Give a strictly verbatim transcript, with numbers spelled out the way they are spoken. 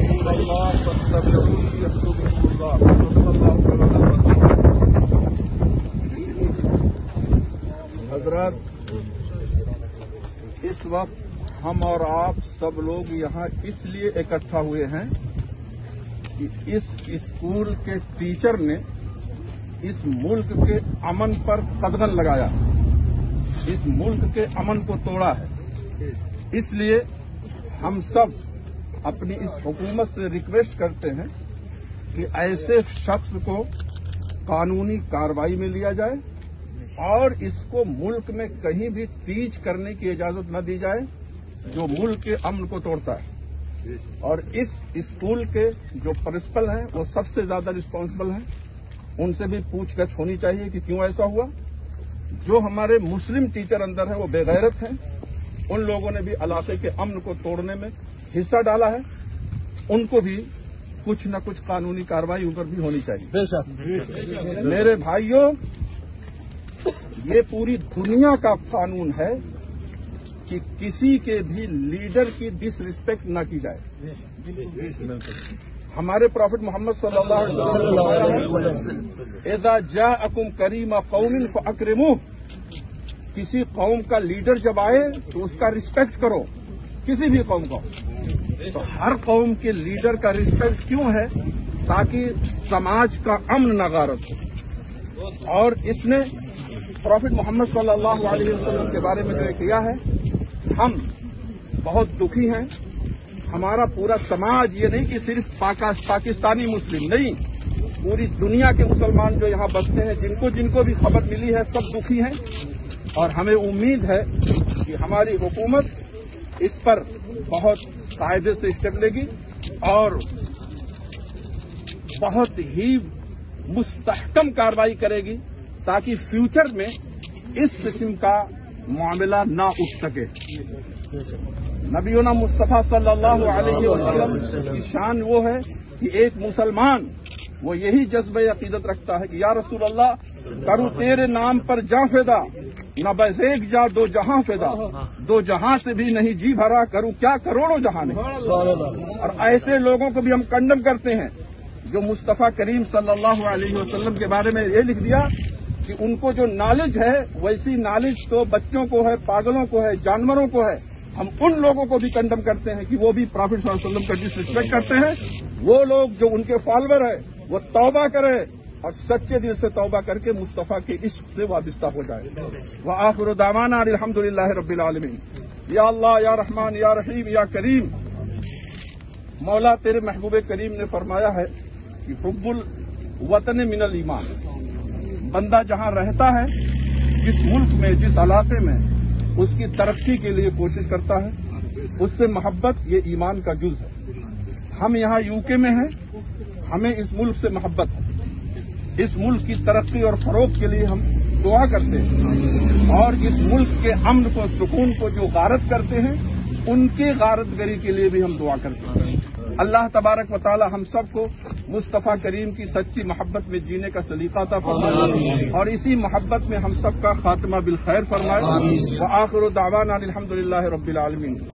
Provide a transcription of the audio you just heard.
حضرات، اس وقت ہم اور آپ سب لوگ یہاں اس لیے اکٹھا ہوئے ہیں کہ اس اسکول کے ٹیچر نے اس ملک کے امن پر قدغن لگایا، اس ملک کے امن کو توڑا ہے۔ اس لیے ہم سب اپنی اس حکومت سے ریکویسٹ کرتے ہیں کہ ایسے شخص کو قانونی کارروائی میں لیا جائے اور اس کو ملک میں کہیں بھی ٹیچ کرنے کی اجازت نہ دی جائے جو ملک کے امن کو توڑتا ہے۔ اور اس اسکول کے جو پرنسپل ہیں وہ سب سے زیادہ رسپانسبل ہیں، ان سے بھی پوچھ گچھ ہونی چاہیے کہ کیوں ایسا ہوا۔ جو ہمارے مسلم ٹیچر اندر ہیں وہ بے غیرت ہیں، ان لوگوں نے بھی علاقے کے امن کو توڑنے میں حصہ ڈالا ہے، ان کو بھی کچھ نہ کچھ قانونی کارروائی ان پر بھی ہونی چاہیے۔ میرے بھائیوں، یہ پوری دنیا کا قانون ہے کہ کسی کے بھی لیڈر کی ڈس ریسپیکٹ نہ کی جائے۔ ہمارے پروفٹ محمد صلی اللہ علیہ وسلم اذا جاءکم کریم قوم فاکرموہ، کسی قوم کا لیڈر جب آئے تو اس کا رسپیکٹ کرو، کسی بھی قوم کا۔ تو ہر قوم کے لیڈر کا رسپیکٹ کیوں ہے؟ تاکہ سماج کا امن نہ غارت ہو۔ اور اس نے پروفٹ محمد صلی اللہ علیہ وسلم کے بارے میں جو کیا ہے، ہم بہت دکھی ہیں۔ ہمارا پورا سماج، یہ نہیں کہ صرف پاکستانی مسلم نہیں، پوری دنیا کے مسلمان جو یہاں بستے ہیں، جن کو جن کو بھی خبر ملی ہے، سب دکھی ہیں۔ اور ہمیں امید ہے کہ ہماری حکومت اس پر بہت قاعدے سے اسٹیپ لے گی اور بہت ہی مستحکم کارروائی کرے گی تاکہ فیوچر میں اس قسم کا معاملہ نہ اٹھ سکے۔ نبینا مصطفیٰ صلی اللہ علیہ وسلم کی شان وہ ہے کہ ایک مسلمان وہ یہی جذبہ عقیدت رکھتا ہے کہ یا رسول اللہ، کروں تیرے نام پر جاں فدا، نہ بس ایک جا دو جہاں فدا، دو جہاں سے بھی نہیں جی بھرا، کروں کیا کروڑوں جہاں نہیں۔ اور ایسے لوگوں کو بھی ہم کنڈم کرتے ہیں جو مصطفیٰ کریم صلی اللہ علیہ وسلم کے بارے میں یہ لکھ دیا کہ ان کو جو نالج ہے ویسی نالج تو بچوں کو ہے، پاگلوں کو ہے، جانوروں کو ہے۔ ہم ان لوگوں کو بھی کنڈم کرتے ہیں کہ وہ بھی پروفٹ صلی اللہ علیہ وسلم کا ڈس ریسپیکٹ کرتے ہیں۔ وہ لوگ جو ان کے فالوور ہیں وہ توبہ کرے اور سچے دل سے توبہ کر کے مصطفیٰ کے عشق سے وابستہ ہو جائے۔ وآخر دعوانا الحمد للہ رب العالمین۔ یا اللہ، یا رحمان، یا رحیم، یا کریم۔ مولا تیرے محبوب کریم نے فرمایا ہے کہ حب الوطن من الایمان، بندہ جہاں رہتا ہے، جس ملک میں، جس علاقے میں، اس کی ترقی کے لیے کوشش کرتا ہے، اس سے محبت یہ ایمان کا جز ہے۔ ہم یہاں یو کے میں ہیں، ہمیں اس ملک سے محبت ہے، اس ملک کی ترقی اور فروغ کے لیے ہم دعا کرتے ہیں، اور اس ملک کے امن کو، سکون کو جو غارت کرتے ہیں ان کی غارت گری کے لیے بھی ہم دعا کرتے ہیں۔ اللہ تبارک و تعالی ہم سب کو مصطفیٰ کریم کی سچی محبت میں جینے کا سلیقہ عطا فرمائے اور اسی محبت میں ہم سب کا خاتمہ بالخیر فرمائے۔ وآخر دعوانا الحمد للہ رب العالمین۔